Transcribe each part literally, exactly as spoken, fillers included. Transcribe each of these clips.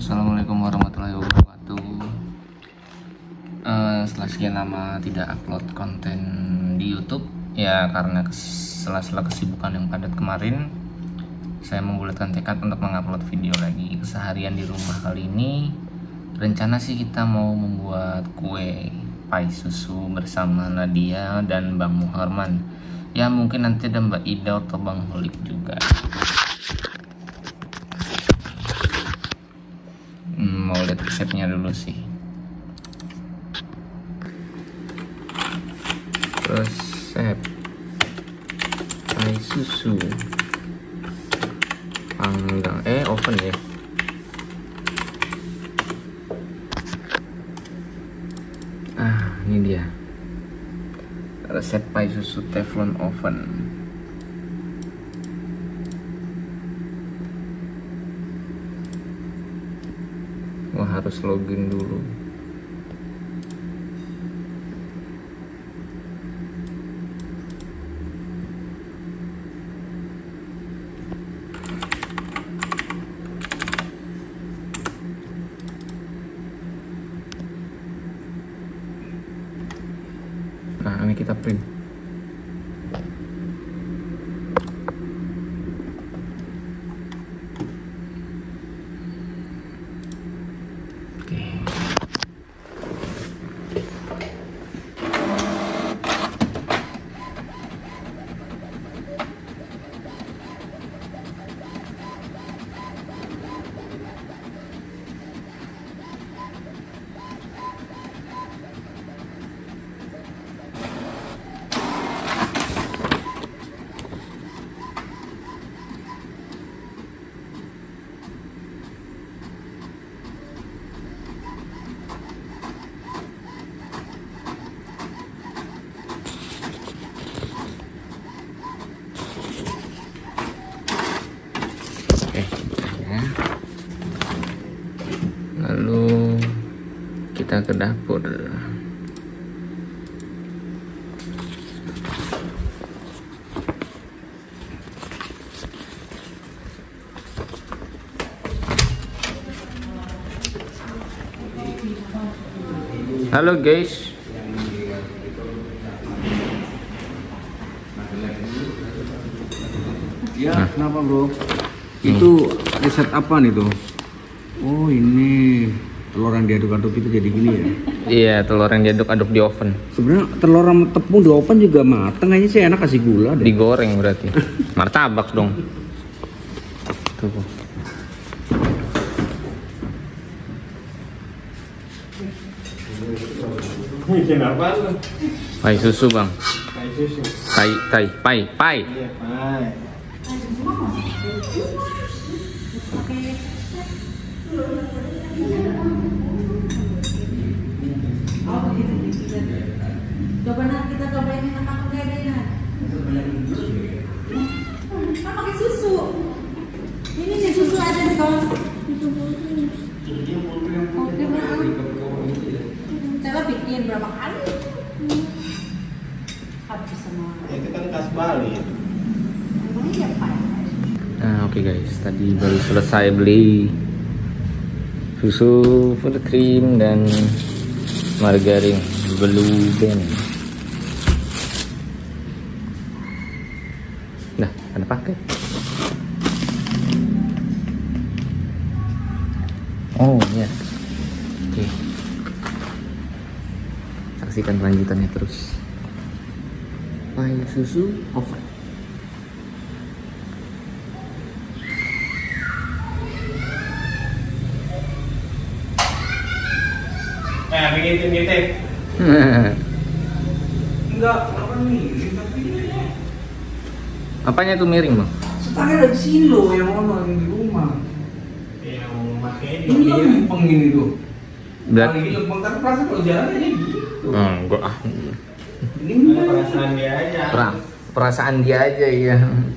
Assalamualaikum warahmatullahi wabarakatuh. uh, Setelah sekian lama tidak upload konten di YouTube, ya karena sela-sela kesibukan yang padat kemarin, saya membulatkan tekad untuk mengupload video lagi. Keseharian di rumah kali ini, rencana sih kita mau membuat kue pai susu bersama Nadia dan Bang Muharman. Ya mungkin nanti ada Mbak Ida atau Bang Holik juga. Mau lihat resepnya dulu sih. Resep pai susu panggang eh oven ya. Ah, ini dia resep pai susu teflon oven. Wah, harus login dulu. Nah, ini kita print. Lalu kita ke dapur. Halo guys. Ya, nah. Kenapa bro? Itu resep apa nih tuh? Oh ini telur yang diaduk-aduk itu jadi gini ya? Iya, telur yang diaduk-aduk di oven. Sebenarnya telur sama tepung di oven juga mateng, aja sih enak kasih gula deh. Digoreng berarti. Martabak dong. Tuh. Bikin apa lu? Pai susu bang. Pai susu. Pai, pai, pai, pai. Iya pai. Coba nanti kita cobain yang enak enggak deh ya. Kan pakai susu. Ini nih susu aja di kawan. Oke maaf. Cara bikin berapa kali? Habis semua. Itu kan khas Bali. Emang iya pak. Nah oke okay guys, tadi baru selesai beli susu, full cream dan margarin Blue Band. Nah, ada paket. Oh ya, oke. Okay. Saksikan lanjutannya terus. Pai susu oven. Eh, bikin ngintip. Enggak, apa miring tapi Apanya tuh miring bang? Setangnya ada di sini loh, yang mana yang di rumah. yang pakai Ini lempeng ini tuh. Berat. Ini lempeng, tapi perasaan kalau jalannya gitu. Oh, enggak ah. Ini ada enggak. perasaan dia aja. Pra, perasaan dia aja ya.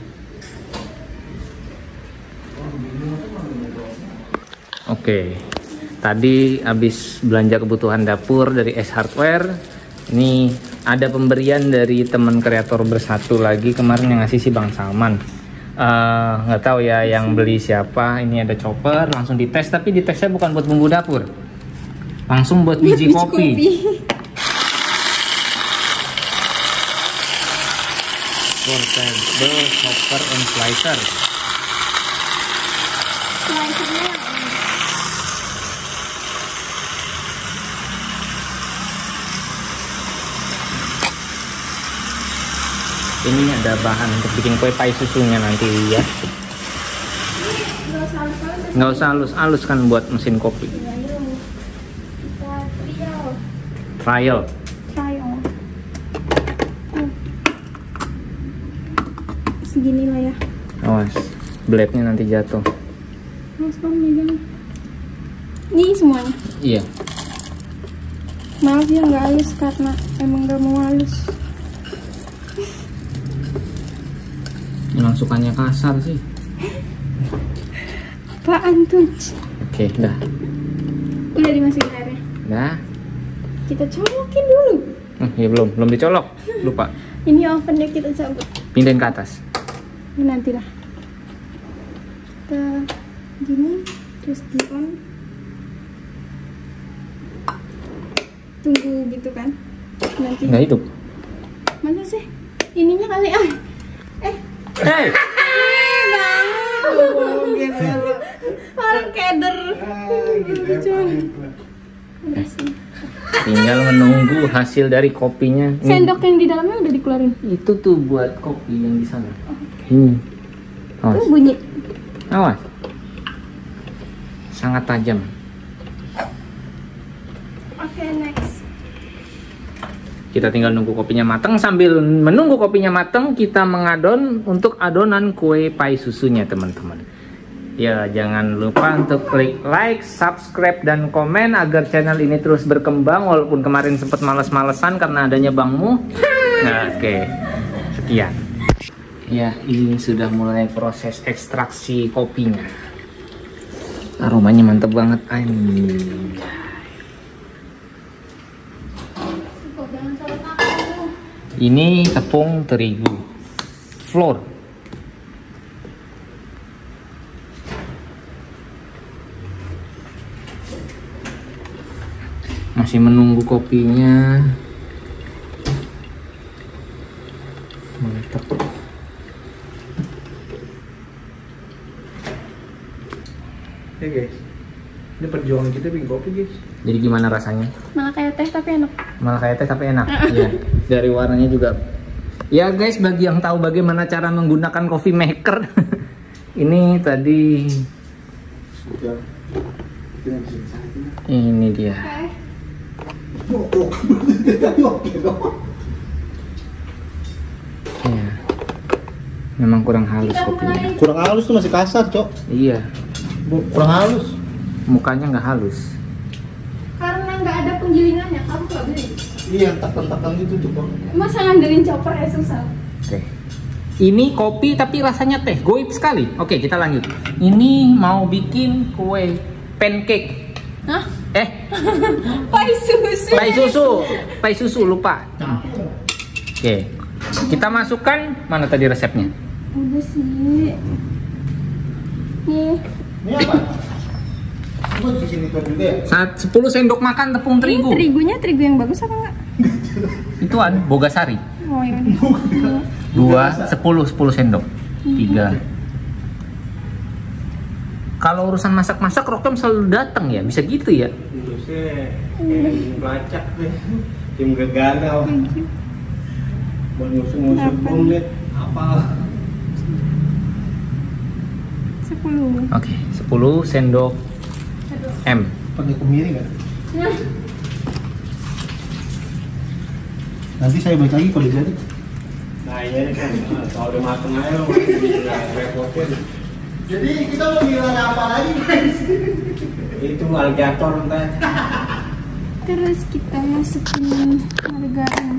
Oke, tadi habis belanja kebutuhan dapur dari S Hardware. Ini ada pemberian dari teman kreator bersatu lagi kemarin yang ngasih si Bang Salman. Eh, nggak tahu ya yang beli siapa. Ini ada chopper, langsung dites, tapi ditesnya bukan buat bumbu dapur, langsung buat biji, Biji kopi. kopi. Portable chopper and slicer. Slicernya Ini ada bahan untuk bikin kue pai susunya nanti ya. nggak usah halus-halus. Nggak usah halus-halus kan buat mesin kopi. Kita trial. Trial. Trial. Tuh. Segini lah ya. Awas, blade-nya nanti jatuh. Mas Bang megang. Ini semuanya. Iya. Maaf ya nggak halus karena emang nggak mau halus. Emang sukanya kasar sih. Apaan tuh? Oke, dah. Udah dimasukin airnya. Dah. Kita colokin dulu. Hmm, ya belum, belum dicolok. Lupa. Ini ovennya kita cabut. Pindahin ke atas. Ini nanti lah. Kita gini terus di on. Tunggu gitu kan. Nanti. Nggak hidup. Masa sih? Ininya kali ah. Eh. Hey. Orang keder. Udah sih. Tinggal menunggu hasil dari kopinya. Ini- Sendok yang di dalamnya udah dikeluarin. Itu tuh buat kopi yang di sana. Ini. Awas. Tuh bunyi. Awas. Sangat tajam. Oke, next. Kita tinggal nunggu kopinya matang. Sambil menunggu kopinya matang, kita mengadon untuk adonan kue pai susunya, teman-teman. Ya, jangan lupa untuk klik like, subscribe, dan komen agar channel ini terus berkembang. Walaupun kemarin sempat males-malesan karena adanya bangmu. Nah, oke, sekian. Ya, ini sudah mulai proses ekstraksi kopinya. Aromanya mantep banget, anjing. Jangan salah pakai. Ini tepung terigu flour. Masih menunggu kopinya. Mantap. Ya guys, ini perjuangan kita bikin kopi guys. Jadi gimana rasanya? Malah kayak teh tapi enak. Malah kayak teh tapi enak. Iya. Dari warnanya juga. Ya guys, bagi yang tahu bagaimana cara menggunakan coffee maker, ini tadi Sudah. ini dia. Ya. Memang kurang halus Kita kopinya. mulai. Kurang halus tuh masih kasar, Cok. Iya. Kurang halus. Mukanya nggak halus. Karena nggak ada penggilingannya, kamu nggak beli. Iya, tekan-tekan gitu coba. Masa ngandelin chopper ya susah. Oke. Ini kopi tapi rasanya teh, goib sekali. Oke, kita lanjut. Ini mau bikin kue pancake. Hah? Eh, Pai susu. pai susu. Pai susu lupa. Oke. Kita masukkan mana tadi resepnya? Udah sih. Nih. Ini apa? Coba di sini tuh juga ya. Saat sepuluh sendok makan tepung terigu. Ini terigunya terigu yang bagus apa enggak? Ituan Bogasari. Oh ya udah. Dua, sepuluh, sepuluh sendok. Tiga. Kalau urusan masak-masak, Rokem selalu datang ya, bisa gitu ya? Itu sih tim pelacak deh. Tim gagal. Mau ngusung-ngusung kulit apa? Sepuluh. Oke, sepuluh sendok M. Pakai kemiri nggak? Nah, Nanti saya baca lagi kalau jadi. Nah iya kan, kalau udah mateng aja lo repotin. Jadi kita mau bilang apa lagi guys? Itu alligator ntar. terus kita masukin margarin.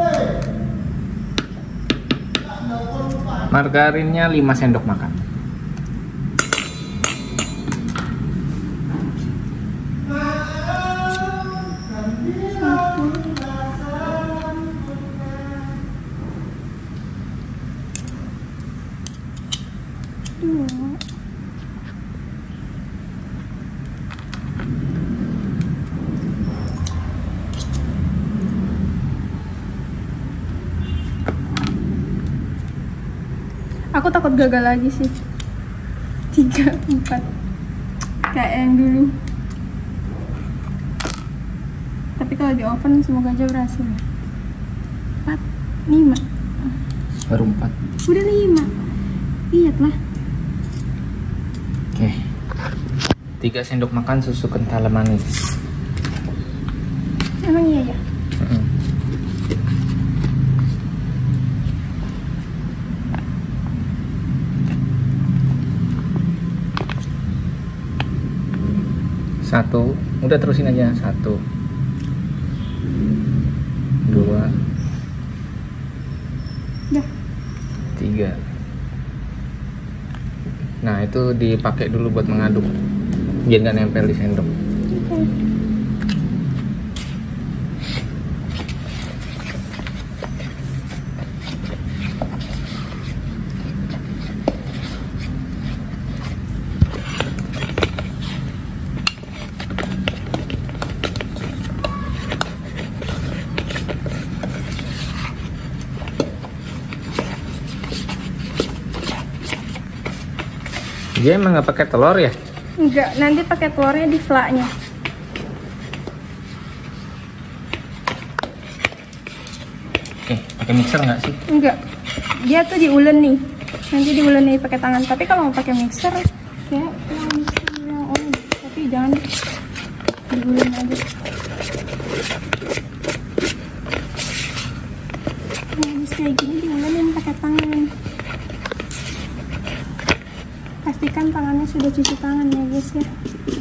Margarinnya lima sendok makan. Aku takut gagal lagi sih. Tiga, empat. Kayak yang dulu. Tapi kalau di oven semoga aja berhasil. Empat, lima. Baru empat. Udah lima. Lihat lah. Oke. Tiga sendok makan susu kental manis. Emang iya ya? Mm-mm. Satu, udah terusin aja. Satu, dua, Udah. tiga. Nah itu dipakai dulu buat mengaduk, biar nggak nempel di sendok. Oke. Dia emang nggak pakai telur ya? Enggak, nanti pakai telurnya di flaknya. Oke, pakai mixer nggak sih? Enggak. Dia tuh diulen nih. Nanti diulen nih pakai tangan. Tapi kalau mau pakai mixer, ya yang mixer yang oli. Tapi jangan diulen aja. Nah, habis kayak gini diulenin pakai tangan. Pastikan tangannya sudah cuci tangan ya guys ya.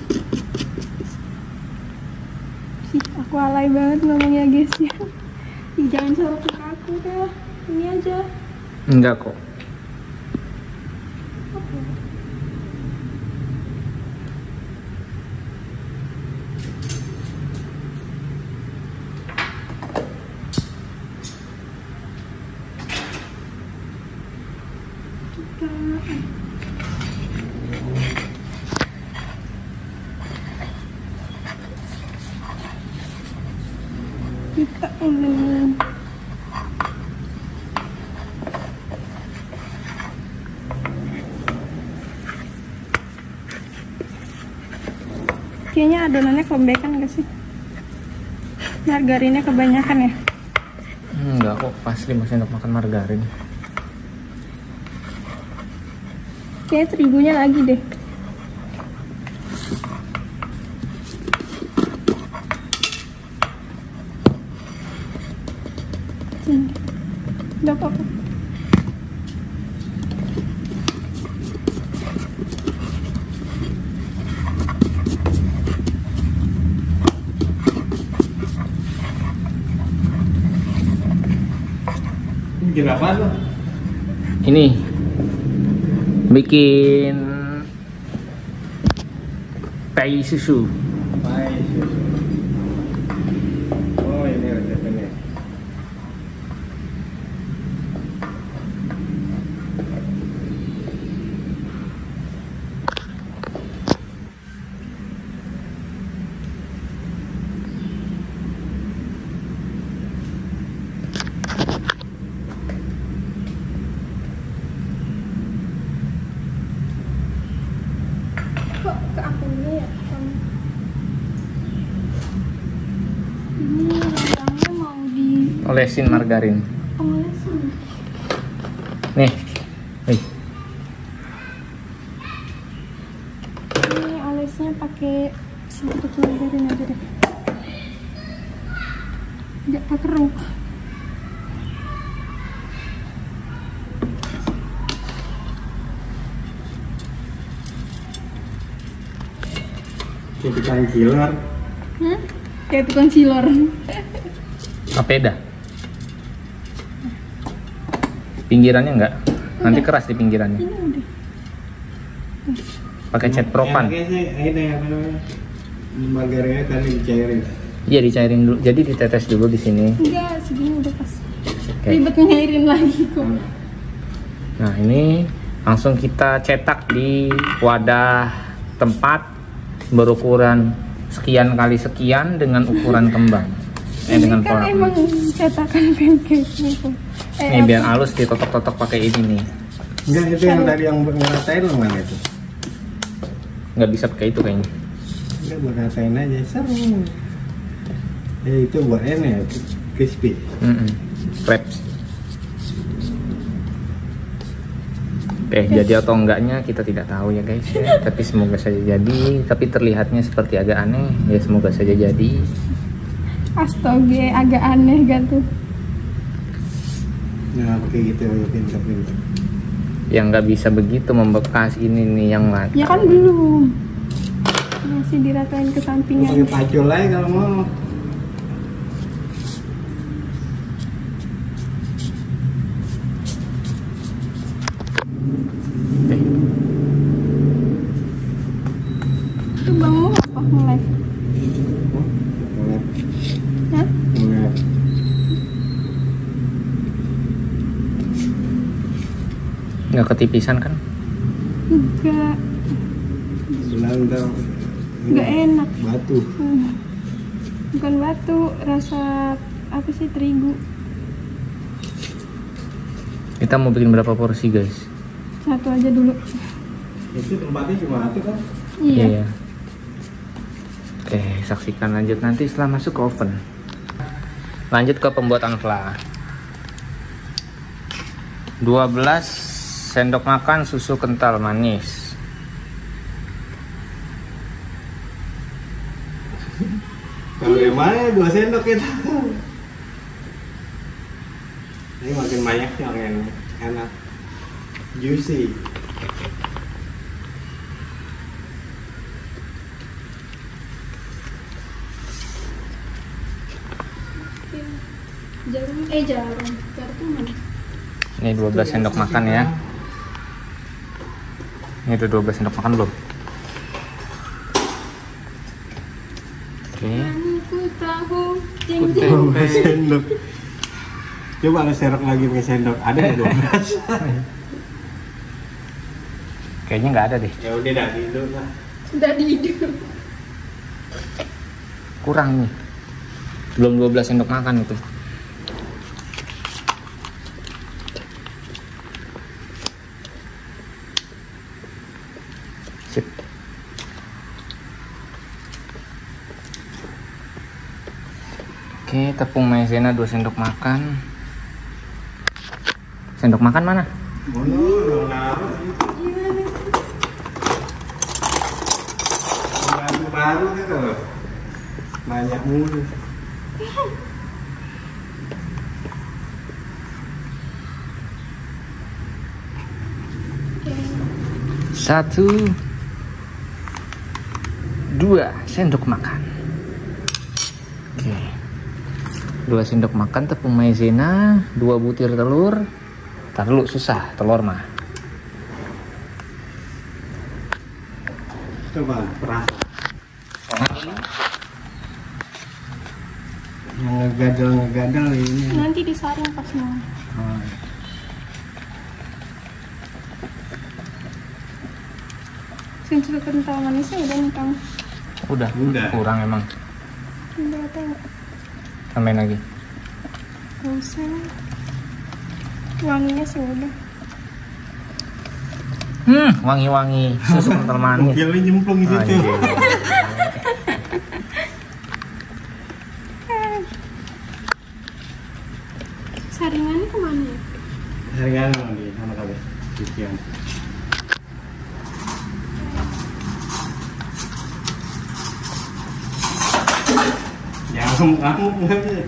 Sih, aku alay banget ngomongnya guys ya. Ih, jangan suruh ke aku dah. Ini aja. Enggak kok. Kita ulun. Kayaknya adonannya kelembekan gak sih? Margarinnya kebanyakan ya? Enggak kok, pas lima sendok makan margarin. Kayaknya terigunya lagi deh. Sini. Udah apa-apa. Bikin apa tuh? Ini bikin teh susu. Pai susu. Oh ini resepnya. Kok ke akunya ya? Kamu? Ini rendangnya mau di Olesin margarin. olesin. Nih. Nih. Ini olesnya pakai sedikit margarin aja deh. Nggak pakai keruk. Kayak tukang killer. Hmm? Kayak tukang cilor. Papeda. Pinggirannya enggak? Nanti keras di pinggirannya. Ini udah. Pakai cat propan. Enaknya sih ini apa namanya? Margarinnya tadi dicairin. Iya, dicairin dulu. Jadi ditetes dulu di sini. Enggak, segini udah pas. Oke. Ribet ngairin lagi kok. Nah, ini langsung kita cetak di wadah tempat berukuran sekian kali sekian dengan ukuran kembang. Eh, Ini dengan kan pola. emang cetakan pancake gitu. Eh, Nih biar apa? halus ditotok-totok pakai ini nih. Enggak, itu yang tadi yang ngeratain lo mana itu? Nggak bisa pakai itu kayaknya. Enggak, buat ratain aja, seru. Ya itu buat ini ya, crispy. Mm -mm. Wraps. Eh, jadi atau enggaknya kita tidak tahu ya guys ya. Tapi semoga saja jadi. Tapi terlihatnya seperti agak aneh. Ya semoga saja jadi. Astaga, agak aneh gak tuh? Nah, pakai gitu ya, pintar-pintar. Yang nggak bisa begitu membekas ini nih yang mati. Ya kan belum. Masih diratain ke Pakai sampingnya. pacul aja kalau mau. Itu bang mau apa nge-live? Ngeliat, Hah? ngeliat. Nggak ketipisan kan? Enggak, Bilang dong. enggak enak. Batu. Hmm. Bukan batu, rasa apa sih, terigu. Kita mau bikin berapa porsi guys? Satu aja dulu. Itu tempatnya cuma satu kan? Iya. Oke, saksikan lanjut nanti setelah masuk ke oven. Lanjut ke pembuatan fla. dua belas sendok makan susu kental manis. Kalau yang mana dua sendok itu. Ini makin banyak yang enak, enak, juicy. Jarum, eh jarum, jarum mana? Ini dua belas sendok makan ya. Ini udah dua belas sendok makan belum? Oke. Aku tahu, jeng Oke. jeng. dua belas sendok. Coba ada serok lagi pakai sendok. Ada ya dua belas? Kayaknya nggak ada deh. Ya udah dah gitu lah. Udah dihidup. Kurang nih. Belum dua belas sendok makan itu. Sip. Oke, tepung maizena dua sendok makan. Sendok makan mana? Mono, naruh. Baru-baru gitu loh. Banyak mulu. Satu, dua sendok makan. Oke, dua sendok makan tepung maizena, dua butir telur. Tar dulu, susah telur mah. Coba perah. Yang ngegadel-ngegadel ini. Nanti disaring pas mau. Oh. Susu kental manisnya udah nih kamu. Udah, Udah. kurang emang. Udah tengok. Tambahin lagi. Gak usah. Wanginya sih udah. Hmm, wangi-wangi susu kental manis. Mobilnya nyemplung di situ. Anjir. Saringannya kemana ya? Saringan di sana kali. Cucian. Jangan kamu aja.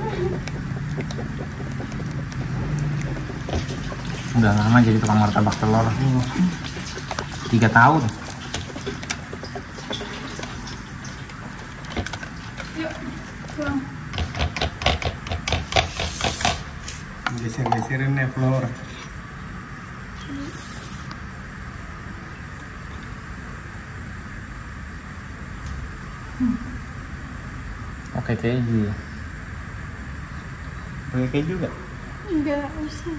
Udah lama jadi tukang martabak telur. Tiga tahun. Yuk, pulang. Geser-geserin nih flour. Oke, keju. Pakai keju nggak? Enggak usah.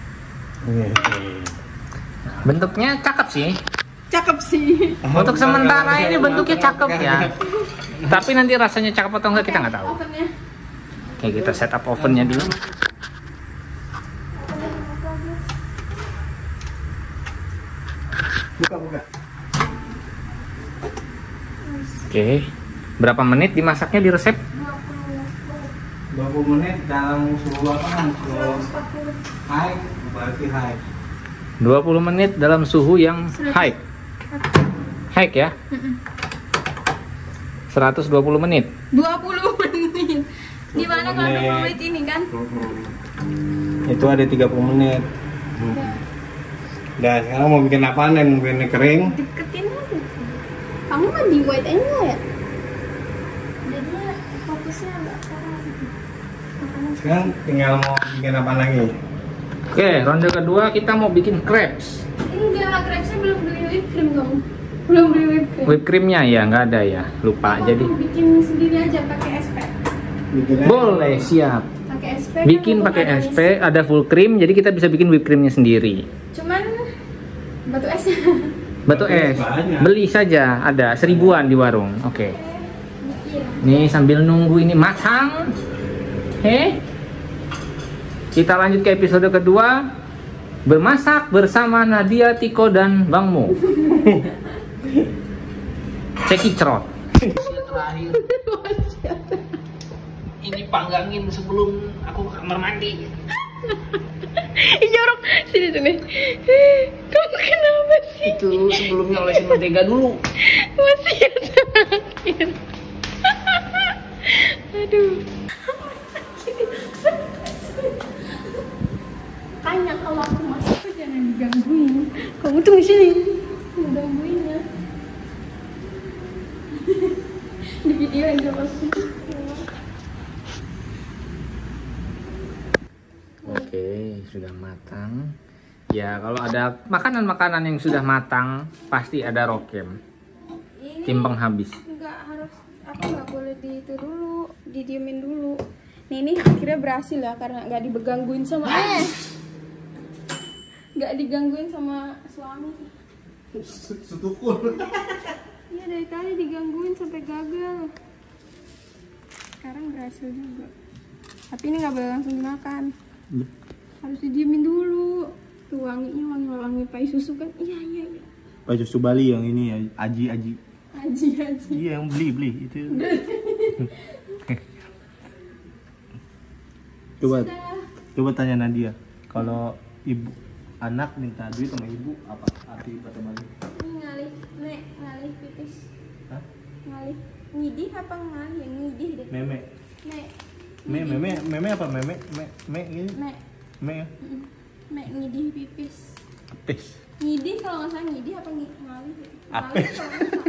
Bentuknya cakep sih. Cakep sih. Untuk sementara ini bentuknya cakep ya. Tapi nanti rasanya cakep atau enggak kita nggak tahu. Ovennya. Oke, kita setup ovennya dulu. Ovennya lima belas. Oke. Berapa menit dimasaknya di resep? dua puluh menit dalam suhu apa? Suhu high, berarti high. dua puluh menit dalam suhu yang high. High ya? seratus dua puluh menit. dua puluh menit. Di mana kalau dua puluh menit ini kan? Itu ada tiga puluh menit. Dan sekarang mau bikin apaan nih? Mau bikin kering? Deketin aja. Kamu mah di white aja ya? Jadinya fokusnya agak kurang. Sekarang tinggal mau bikin apa lagi? Oke, ronde kedua kita mau bikin crepes. Enggak, crepesnya belum beli whipped cream kamu. Belum beli whipped cream. Whipped creamnya ya nggak ada ya, lupa. Kamu Jadi bikin sendiri aja pakai S P. Bikin boleh, siap. Pakai S P. Bikin kan pakai ada S P, ada full cream, jadi kita bisa bikin whipped creamnya sendiri. Cuman batu es. Batu es, banyak. beli saja, ada seribuan di warung. Oke. Iya. Nih sambil nunggu ini matang, he, kita lanjut ke episode kedua, bermasak bersama Nadia, Tiko dan Bang Mo. Cekicrot. Terakhir. Ini panggangin sebelum aku ke kamar mandi. Ih, jorok. Sini sini. Kamu kenapa sih? Itu sebelumnya olesin mentega dulu. Masih ada akhir. Aduh. Tanya kalau aku masak tuh jangan digangguin. Kamu tunggu sini. Gangguin ya. Di video yang jelas. Oke, sudah matang. Ya, kalau ada makanan-makanan yang sudah matang, pasti ada rokem. Ini Timbang habis. nggak harus, aku nggak boleh di itu dulu, didiemin dulu. Nih ini akhirnya berhasil ya karena nggak digangguin sama eh, nggak digangguin sama suami. Setukul. Iya dari tadi digangguin sampai gagal. Sekarang berhasil juga. Tapi ini nggak boleh langsung dimakan. Harus didiemin dulu. Tuh wanginya wangi-wangi pai susu kan? Iya iya iya. Pai susu Bali yang ini ya, Aji Aji. Aji aji. Iya yang beli beli itu. Coba coba tanya Nadia, kalau ibu anak minta duit sama ibu apa arti kata Bali? Ini ngalih, nek ngalih pipis. Hah? Ngalih, ngidih apa ngalih? Yang ngidih deh. Meme. Nek, Me meme meme apa meme me me ini nek, me ya? mm, nek ngidih pipis. Apes. Ngidih kalau nggak salah ngidih apa ngi- ngalih? Apa? Ngalih kalau nggak salah.